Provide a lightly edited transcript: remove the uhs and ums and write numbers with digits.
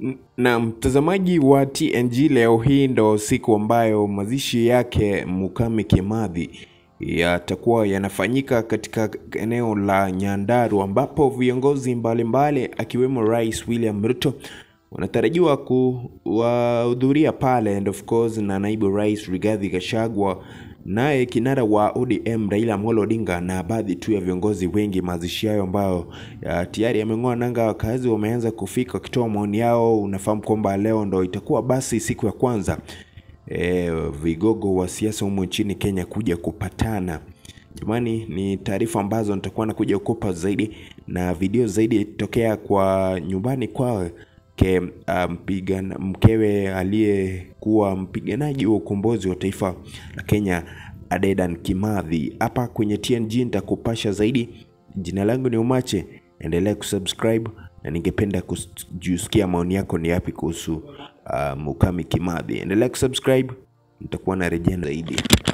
Na mtazamaji wa TNG, leo hii ndo siku ambayo mazishi yake Mukami Kimathi yatakuwa yanafanyika katika eneo la Nyandarua, ambapo viongozi mbalimbali akiwemo Rais William Ruto wanatarajiwa kuhudhuria pale, and of course na naibu Rais Rigathi Gachagua, naye kinara wa ODM Raila Odinga na baadhi tu ya viongozi wengi. Mazishi hayo ambayo tayari yameng'oa nanga, wakazi wameanza kufika wakitoa maoni yao. Unafahamu kwamba leo ndo itakuwa basi siku ya kwanza vigogo wa siasa humu nchini Kenya kuja kupatana. Jamani, ni taarifa ambazo nitakuwa nakuja kukupa zaidi na video zaidi tokea kwa nyumbani kwa mkewe aliyekuwa mpiganaji wa ukombozi wa taifa la Kenya Dedan Kimathi. Hapa kwenye TNG nitakupasha zaidi. Jina langu ni Umache, endelea kusubscribe na ningependa kusikia maoni yako ni yapi kuhusu Mukami Kimathi. Endelea kusubscribe, nitakuwa na rejea zaidi.